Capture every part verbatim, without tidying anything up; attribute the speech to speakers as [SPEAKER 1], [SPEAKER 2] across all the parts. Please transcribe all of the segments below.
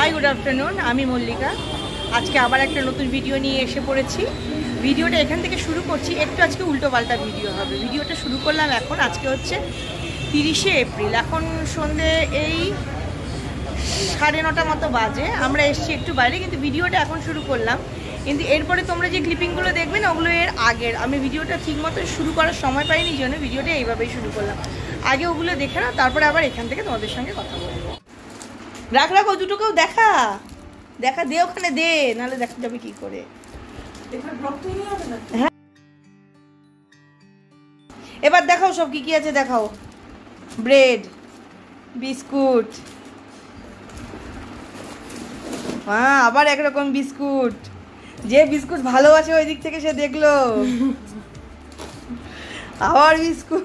[SPEAKER 1] Hi good afternoon, আমি মল্লিকা। আজকে আবার একটা নতুন ভিডিও নিয়ে এসে পড়েছি। ভিডিওটা এখান থেকে শুরু করছি, একটু আজকে উল্টো পাল্টা ভিডিও হবে। ভিডিওটা শুরু করলাম এখন, আজকে হচ্ছে তিরিশে এপ্রিল, এখন সন্ধে এই সাড়ে নটা মতো বাজে। আমরা এসছি একটু বাইরে, কিন্তু ভিডিওটা এখন শুরু করলাম। কিন্তু এরপরে তোমরা যে ক্লিপিংগুলো দেখবে না, ওগুলো এর আগের। আমি ভিডিওটা ঠিকমতো শুরু করার সময় পাইনি, জন্য ভিডিওটা এইভাবেই শুরু করলাম। আগে ওগুলো দেখে না, তারপরে আবার এখান থেকে তোমাদের সঙ্গে কথা বলবো। রাখ রাখ, ও দুটোকেও দেখা দেখা দে, ওখানে দে, নাহলে দেখা যাবে কি করে। হ্যাঁ, এবার দেখাও সব কি কি আছে, দেখাও। ব্রেড, বিস্কুট, হ্যাঁ আবার একরকম বিস্কুট। যে বিস্কুট ভালোবাসে ওই দিক থেকে সে দেখলো, আবার বিস্কুট।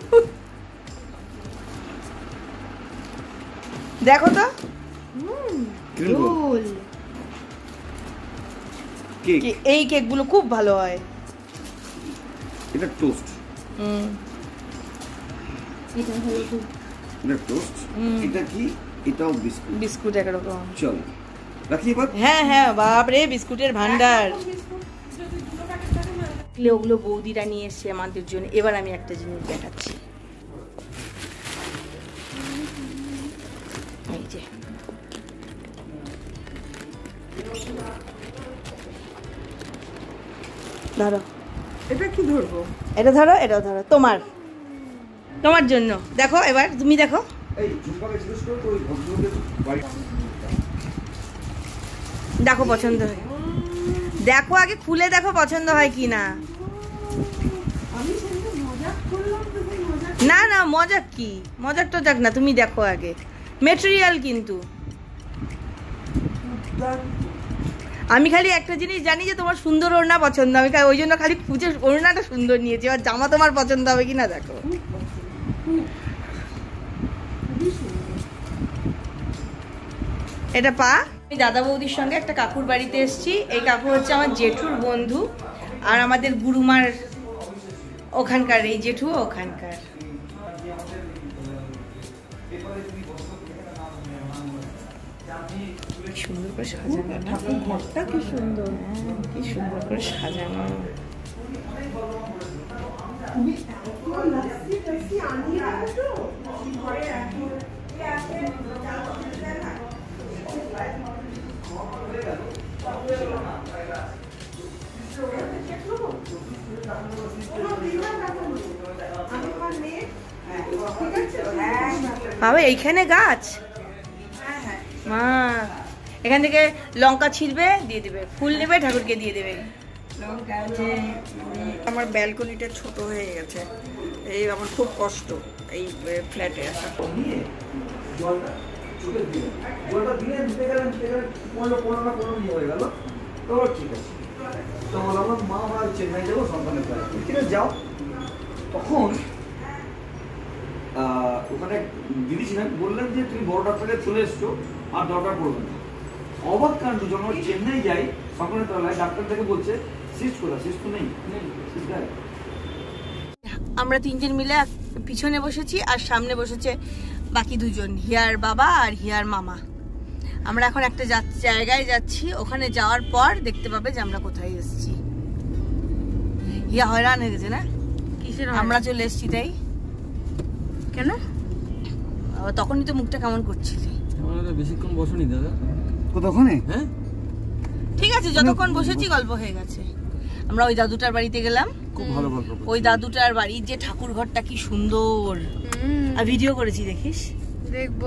[SPEAKER 1] দেখো তো, এই কেক গুলো খুব ভালো হয়।
[SPEAKER 2] এটা টোস্ট,
[SPEAKER 1] হুম
[SPEAKER 2] এটা হলো খুব, এটা টোস্ট। এটা কি? এটাও বিস্কুট।
[SPEAKER 1] বিস্কুট একরকম।
[SPEAKER 2] চল রাখি এবার।
[SPEAKER 1] হ্যাঁ হ্যাঁ, বাপ রে, বিস্কুটের ভান্ডার। ওগুলো বৌদিরা নিয়ে এসছে আমাদের জন্য। এবার আমি একটা জিনিস দেখাচ্ছি, এই যে ধরো।
[SPEAKER 3] এটা কি ধরবো?
[SPEAKER 1] এটা ধরো, এটাও ধরো, তোমার তোমার জন্য। দেখো এবার তুমি দেখো। দেখো পছন্দ হয়, দেখো আগে খুলে দেখো পছন্দ হয় কি না। না না, মজাক কি, মজাক তো যাক না, তুমি দেখো আগে। মেটেরিয়াল কিন্তু আমি খালি একটা জিনিস জানি যে তোমার সুন্দর ওড়না পছন্দ, আমি ওই জন্য খালি খুঁজে ওড়নাটা সুন্দর নিয়েছি। এবার জামা তোমার পছন্দ হবে কিনা দেখো। এটা পা। আমি দাদা বৌদির সঙ্গে একটা কাকুর বাড়িতে এসেছি। এই কাকু হচ্ছে আমার জেঠুর বন্ধু, আর আমাদের গুরুমার ওখানকার, এই জেঠু ওখানকার। সুন্দর করে সাজানো, ঠাকুর ঘরটা কি সুন্দর, কি সুন্দর করে সাজানো। বাবা এইখানে গাছ, মা এখান থেকে লঙ্কা ছিঁড়বে দিয়ে দেবে, ফুল নেবে ঠাকুরকে দিয়ে দেবে।
[SPEAKER 3] আমার ব্যালকনিটা ছোট হয়ে গেছে, এই আমার খুব কষ্ট এই ফ্ল্যাটে আসা।
[SPEAKER 2] চেন্নাই যাবো সন্তানের কাছে, ঠিক আছে যাও। তখন ওখানে দিদি ছিলেন, বললেন যে তুমি বড় ডাক্তারকে চলে এসছো, আর দরকার পড়বে না। অবাক কাণ্ড, যখন চেন্নাই যাই সকালের তলায়, ডাক্তার থেকে বলছে সিস্ট কোথা, সিস্ট তো নেই।
[SPEAKER 1] আমরা তিনজন মিলে পিছনে বসেছি, আর সামনে বসেছে বাকি দুজন, হিয়ার বাবা আর হিয়ার মামা। আমরা এখন একটা জায়গায় যাচ্ছি, ওখানে যাওয়ার পর দেখতে পাবে যে আমরা কোথায় এসেছি। হিয়া হয়রান হয়ে গেছে না, কিসের আমরা চলে এসেছি তাই। কেন তখনই তো মুখটা কেমন করছিলি?
[SPEAKER 4] বেশিক্ষণ বসনি দাদা
[SPEAKER 2] কোথায়? হ্যাঁ
[SPEAKER 1] ঠিক আছে, যতক্ষণ বসেছি গল্প হয়ে গেছে। আমরা ওই দাদুটার বাড়িতে গেলাম,
[SPEAKER 2] খুব ভালো গল্প।
[SPEAKER 1] ওই দাদুটার বাড়ির যে ঠাকুর ঘরটা কি সুন্দর, আর ভিডিও করেছি, দেখিস,
[SPEAKER 3] দেখবো।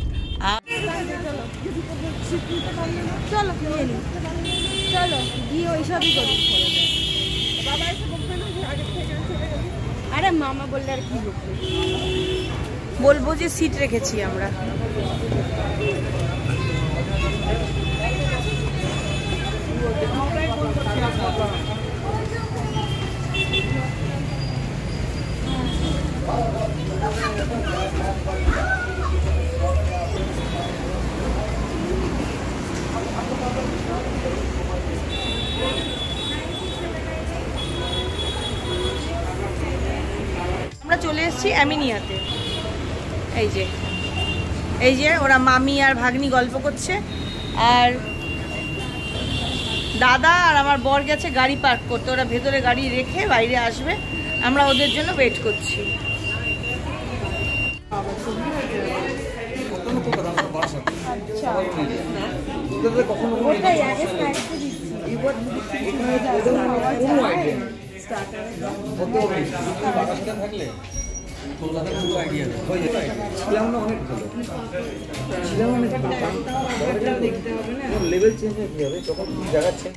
[SPEAKER 1] চলো চলো গিয়ে ওইসবই করি।
[SPEAKER 3] আরে মামা বললে আর কি
[SPEAKER 1] বলবো যে সিট রেখেছি আমরা। আমরা চলে এসেছি অ্যামিনিয়াতে। এই যে এই যে ওরা মামি আর ভাগ্নি গল্প করছে, আর দাদা আর আমার বর গেছে গাড়ি পার্ক করতে, ওরা ভেতরে গাড়ি রেখে বাইরে আসবে, আমরা ওদের জন্য ওয়েট করছি।
[SPEAKER 2] লেভেল চেঞ্জ হয়ে কি হবে যখন জায়গা চেঞ্জ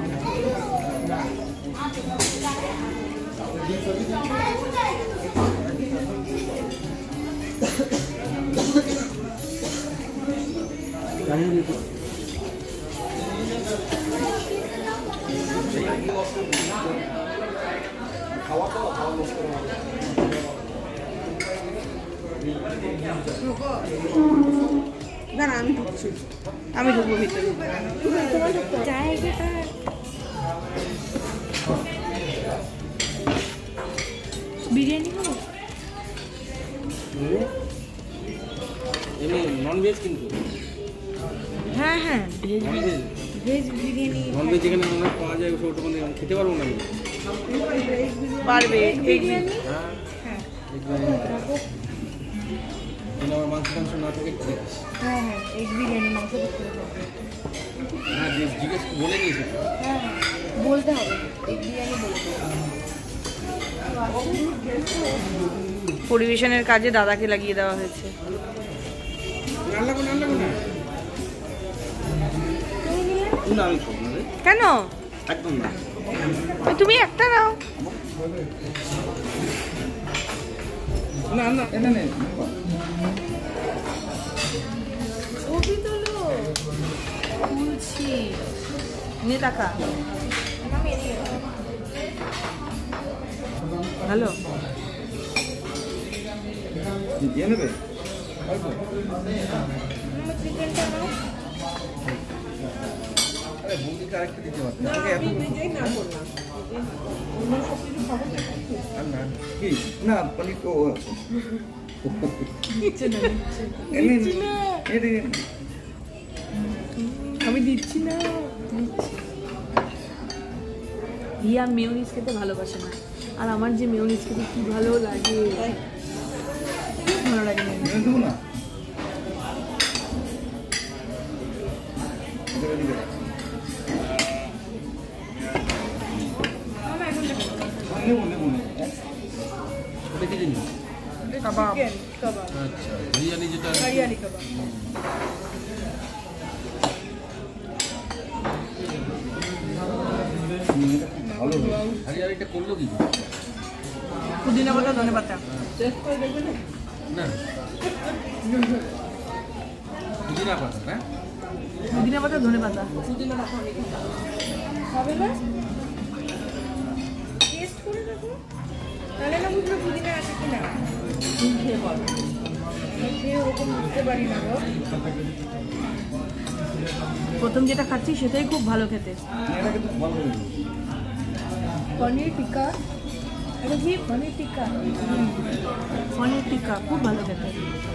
[SPEAKER 2] খাওয়া খাওয়া খাওয়া নষ্ট
[SPEAKER 1] না না আমি ঢুকছি, আমি ঢুকবো ভিতরে। বিরিয়ানি
[SPEAKER 4] নন ভেজ কিন্তু
[SPEAKER 1] হ্যাঁ হ্যাঁ veg veg biryani
[SPEAKER 4] non veg এখানে অনেক পাওয়া যায়, ওটা মানে খেতে পারবো না আমি।
[SPEAKER 1] পারবে
[SPEAKER 4] হ্যাঁ হ্যাঁ আমার মাংস টাংস না থাকে একটু দেখিস।
[SPEAKER 1] হ্যাঁ হ্যাঁ এগ বিরিয়ানি মাংস
[SPEAKER 4] হ্যাঁ জিজ্ঞেস বলে নিয়েছি,
[SPEAKER 1] হ্যাঁ বলতে হবে এগ বিরিয়ানি বলতে হবে। পরিবেশনের কাজে দাদাকে লাগিয়ে দেওয়া হয়েছে। কেন
[SPEAKER 2] একদম না,
[SPEAKER 1] তুমি একটা নাও।
[SPEAKER 2] না না এটা নেই
[SPEAKER 1] ছবি তোলো খুলছি নে টাকা হ্যালো
[SPEAKER 2] দিয়ে নেবে আরে বৌদিকে আরেকটা দিতে পারতো কি না পনির তো
[SPEAKER 1] আমি দিচ্ছি না। হিয়া মেয়োনিজ খেতে ভালোবাসে না, আর আমার যে মেয়োনিজ খেতে কি ভালো লাগে, ভালো লাগে
[SPEAKER 2] দেবো না নেবো নেবো
[SPEAKER 4] ওটা কি জিনিস?
[SPEAKER 1] কাবাব
[SPEAKER 4] আচ্ছা বিরিয়ানি যেটা
[SPEAKER 1] বিরিয়ানি কাবাব
[SPEAKER 2] ভালো
[SPEAKER 4] আরে আর এটা করলো কি?
[SPEAKER 1] পুদিনা পাতা ধনে পাতা
[SPEAKER 4] না পুদিনা পাতা না
[SPEAKER 1] পুদিনা পাতা ধনে পাতা পুদিনা পাতা হবে না টেস্ট করে দেখো, তাহলে না বুঝবে পুদিনা আছে কিনা। তুমি খেয়ে বল, খেয়ে ওরকম বুঝতে পারি না গো। প্রথম যেটা খাচ্ছি সেটাই খুব ভালো খেতে।
[SPEAKER 2] এটা কিন্তু ভালো
[SPEAKER 1] পনির টিক্কা, এটা কি পনির টিক্কা? পনির টিক্কা খুব ভালো খেতে।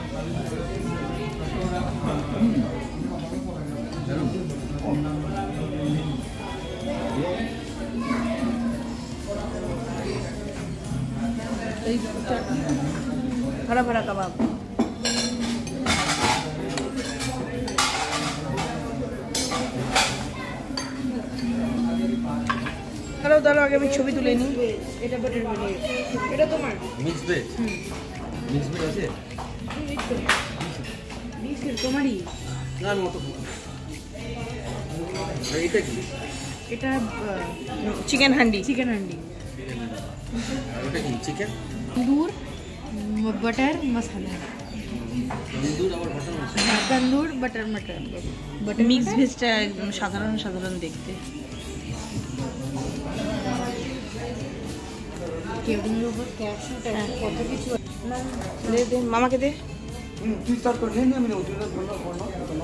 [SPEAKER 1] हरा भरा कबाब দাঁড়াও দাঁড়াও আগে আমি ছবি তুলে নিই। এটা বাটার মিল্ক, এটা তোমার
[SPEAKER 4] মিক্স ভেজ। মিক্স ভেজ আছে
[SPEAKER 1] মিক্স তোমারই
[SPEAKER 4] না আমি অত এটা কি?
[SPEAKER 1] এটা চিকেন হান্ডি, চিকেন হান্ডি।
[SPEAKER 4] ওটা কি চিকেন?
[SPEAKER 1] तंदूर बटर मसाला,
[SPEAKER 4] তন্দুর আবার butter masala.
[SPEAKER 1] Tandoor butter matar butter mix ভেজটা সাধারণ সাধারণ দেখতে। কেবলের উপর ক্যাপশনটা কত কিছু দে দে মামাকে দে।
[SPEAKER 2] তুই স্টার্ট করে নিয়ে আমি ওটা বললাম বললাম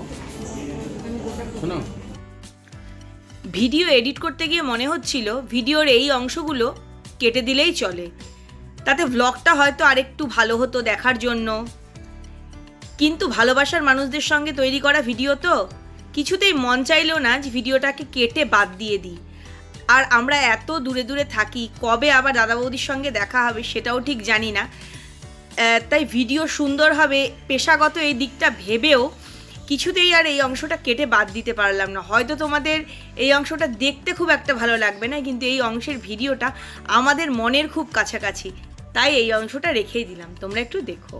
[SPEAKER 4] শোনো
[SPEAKER 1] ভিডিও এডিট করতে গিয়ে মনে হচ্ছিল ভিডিওর এই অংশগুলো কেটে দিলেই চলে, তাতে ব্লগটা হয়তো আরেকটু ভালো হতো দেখার জন্য। কিন্তু ভালোবাসার মানুষদের সঙ্গে তৈরি করা ভিডিও তো কিছুতেই মন চাইলেও না যে ভিডিওটাকে কেটে বাদ দিয়ে দিই। আর আমরা এত দূরে দূরে থাকি, কবে আবার দাদা বৌদির সঙ্গে দেখা হবে সেটাও ঠিক জানি না। তাই ভিডিও সুন্দর হবে পেশাগত এই দিকটা ভেবেও কিছুতেই আর এই অংশটা কেটে বাদ দিতে পারলাম না। হয়তো তোমাদের এই অংশটা দেখতে খুব একটা ভালো লাগবে না, কিন্তু এই অংশের ভিডিওটা আমাদের মনের খুব কাছাকাছি, তাই এই অংশটা রেখেই দিলাম, তোমরা একটু দেখো।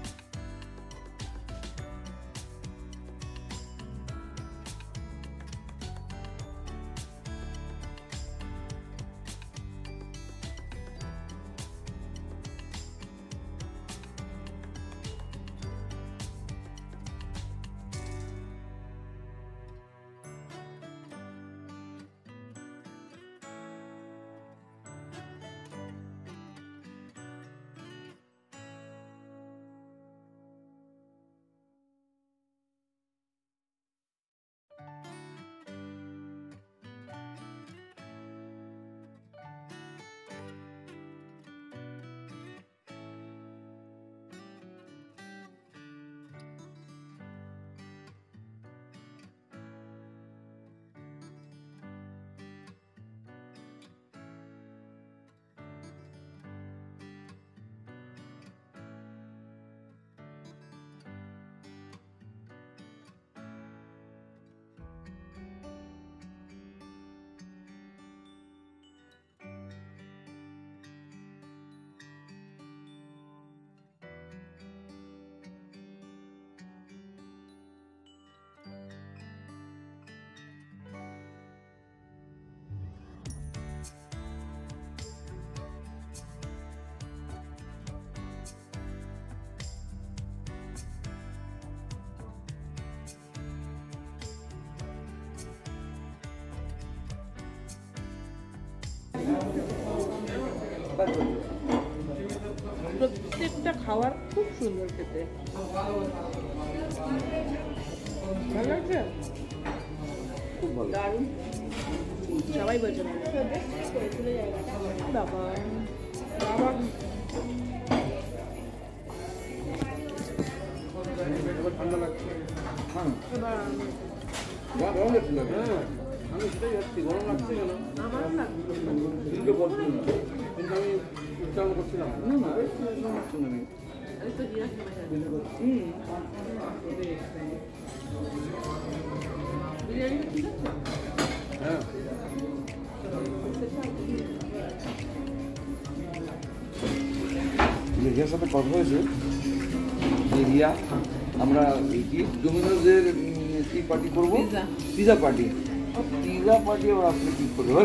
[SPEAKER 1] প্রত্যেকটা খাবার খুব সুন্দর খেতে, ভালো লাগছে, খুব ভালো, দারুণ, সবাই বলছে বাবা বাবা। ঠান্ডা লাগছে, আমি সেটাই যাচ্ছি, গরম লাগছে কেন আমার না, কিন্তু আমি উচ্চারণ করছিলাম না না হ্যাঁ রিয়ার সাথে কথা হয়েছে যে রিয়া আমরা কি ডোমিনোজের কি পার্টি করবো, পিজা পার্টি, পিজা পার্টি আবার আপনি কি করবো,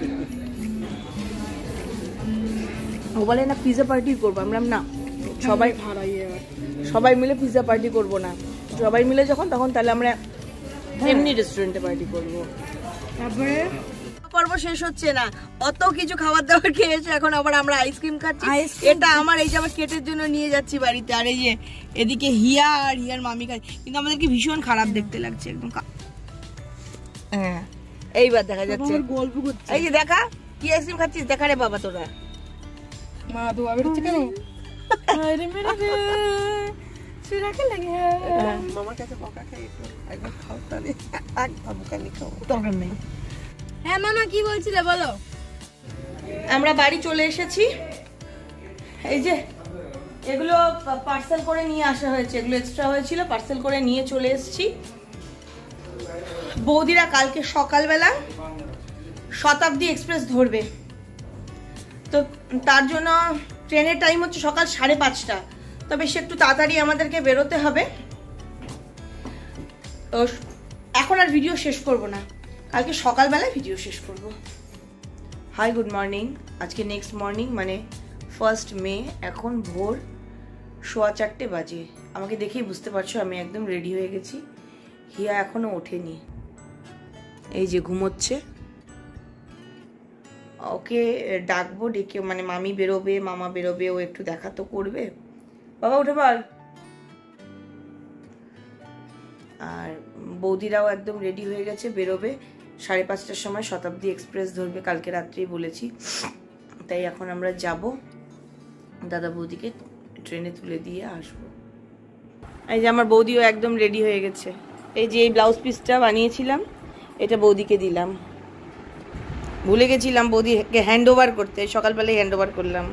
[SPEAKER 1] ও বলে না পিজা পার্টি করবো, আমরা না সবাই সবাই মিলে পিজা পার্টি করবো না, সবাই মিলে যখন তখন তাহলে আমরা এমনি রেস্টুরেন্টে পার্টি করবো। তারপরে পর্ব শেষ হচ্ছে না, অত কিছু খাবার দাবার খেয়েছে, এখন আবার আমরা আইসক্রিম খাচ্ছি। এটা আমার এই যে আমার কেটের জন্য নিয়ে যাচ্ছি বাড়িতে, আর এই যে এদিকে হিয়া আর হিয়ার মামি খায়, কিন্তু আমাদেরকে ভীষণ খারাপ দেখতে লাগছে একদম। হ্যাঁ এইবার দেখা যাচ্ছে গল্প করছে, এই যে দেখা কি আইসক্রিম খাচ্ছিস, দেখা রে বাবা তোরা মা তো আবার হচ্ছে কেন আরে মেরে রে সুরাকে লাগে মামার কাছে বকা খাই একটু একবার খাও তাহলে এক বাবু কানি খাও দরকার নেই। হ্যাঁ মামা কি বলছিলে বলো। আমরা বাড়ি চলে এসেছি, এই যে এগুলো পার্সেল করে নিয়ে আসা হয়েছে, এগুলো এক্সট্রা হয়েছিল পার্সেল করে নিয়ে চলে এসেছি। বৌদিরা কালকে সকালবেলা শতাব্দী এক্সপ্রেস ধরবে, তো তার জন্য ট্রেনের টাইম হচ্ছে সকাল সাড়ে পাঁচটা, তবে সে একটু তাড়াতাড়ি আমাদেরকে বেরোতে হবে। এখন আর ভিডিও শেষ করব না, কালকে সকালবেলায় ভিডিও শেষ করব। হাই গুড মর্নিং, আজকে নেক্সট মর্নিং মানে ফার্স্ট মে, এখন ভোর সোয়া চারটে বাজে। আমাকে দেখেই বুঝতে পারছো আমি একদম রেডি হয়ে গেছি। হিয়া এখনো ওঠেনি, এই যে ঘুমোচ্ছে, ওকে ডাকবো, ডেকে মানে মামি বেরোবে মামা বেরোবে, ও একটু দেখা তো করবে। বাবা উঠে বল। আর বৌদিরাও একদম রেডি হয়ে গেছে, বেরোবে সাড়ে পাঁচটার সময়, শতাব্দী এক্সপ্রেস ধরবে, কালকে রাত্রেই বলেছি। তাই এখন আমরা যাব, দাদা বৌদিকে ট্রেনে তুলে দিয়ে আসবো। এই যে আমার বৌদিও একদম রেডি হয়ে গেছে। এই যে এই ব্লাউজ পিসটা বানিয়েছিলাম, এটা বৌদিকে দিলাম। ভুলে গেছিলাম বৌদিকে হ্যান্ড ওভার করতে, সকালবেলায় হ্যান্ড ওভার করলাম।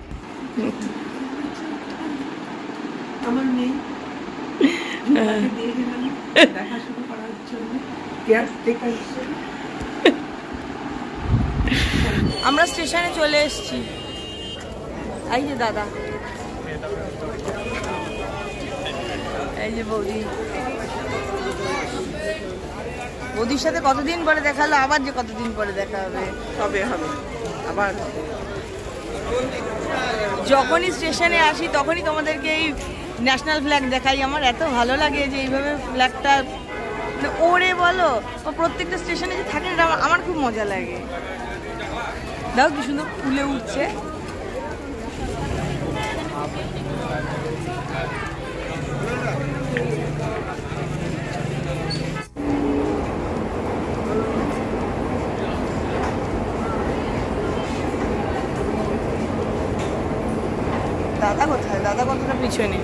[SPEAKER 3] আমার মেয়ে দিয়ে গেলাম দেখাশোনা করার জন্য।
[SPEAKER 1] আমরা স্টেশনে চলে এসেছি। এই যে দাদা, এই যে বৌদি, বৌদির সাথে কতদিন পরে দেখা হলো, আবার যে কতদিন পরে দেখা হবে।
[SPEAKER 3] হবে হবে আবার
[SPEAKER 1] যখনই স্টেশনে আসি তখনই তোমাদেরকে এই ন্যাশনাল ফ্ল্যাগ দেখাই। আমার এত ভালো লাগে যে এইভাবে ফ্ল্যাগটা ওরে বলো, ও প্রত্যেকটা স্টেশনে যে থাকে এটা আমার খুব মজা লাগে। দাও কি সুন্দর ফুলে উঠছে। দাদা কোথায়? দাদা কতটা পিছনে।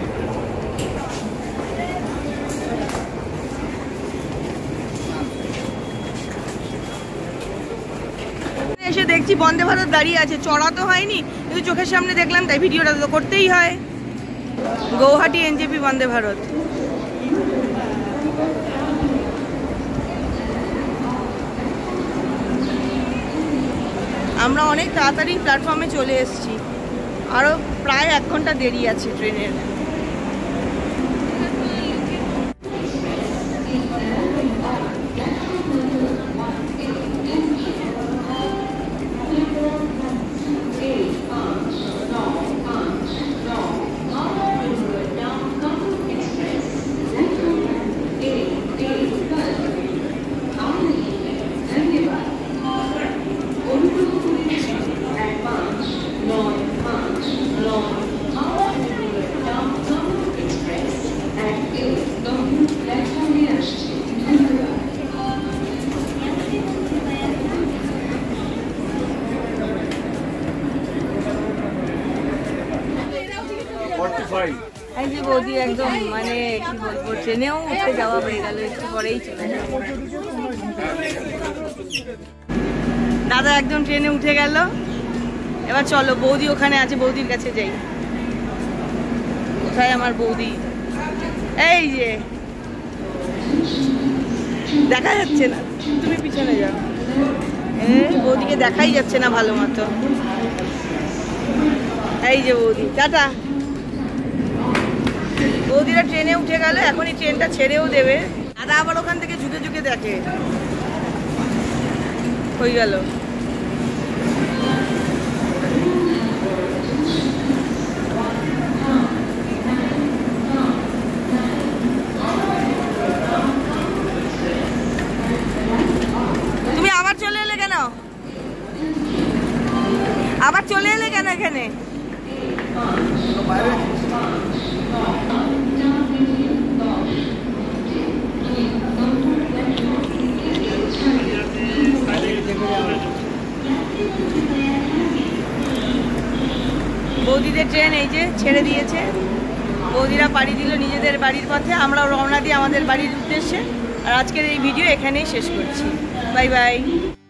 [SPEAKER 1] এসে দেখছি বন্দে ভারত দাঁড়িয়ে আছে, চড়া তো হয়নি কিন্তু চোখের সামনে দেখলাম, তাই ভিডিওটা তো করতেই হয়। গৌহাটি এনজেপি বন্দে ভারত। আমরা অনেক তাড়াতাড়ি প্ল্যাটফর্মে চলে এসেছি, আরও প্রায় এক ঘন্টা দেরি আছে ট্রেনের। এই যে বৌদি একদম মানে কি বলবো, ট্রেনেও উঠে যাওয়া হয়ে গেল, একটু পরেই চলে যাবে। দাদা একদম ট্রেনে উঠে গেল। এবার চলো, বৌদি ওখানে আছে, বৌদির কাছে যাই। কোথায় আমার বৌদি? এই যে দেখা যাচ্ছে না, তুমি পিছনে যাও। এই বৌদিকে দেখাই যাচ্ছে না ভালো মতো। এই যে বৌদি, টাটা। বৌদিরা ট্রেনে উঠে গেল, এখনই ট্রেনটা ছেড়েও দেবে। দাদা আবার ওখান থেকে ঝুঁকে ঝুঁকে দেখে। হয়ে গেল। তুমি আবার চলে এলে কেন? আবার চলে এলে কেন এখানে? বৌদিদের ট্রেন এই যে ছেড়ে দিয়েছে, বৌদিরা পাড়ি দিল নিজেদের বাড়ির পথে, আমরা রওনা দিই আমাদের বাড়ির উদ্দেশ্যে। আর আজকের এই ভিডিও এখানেই শেষ করছি। Bye by.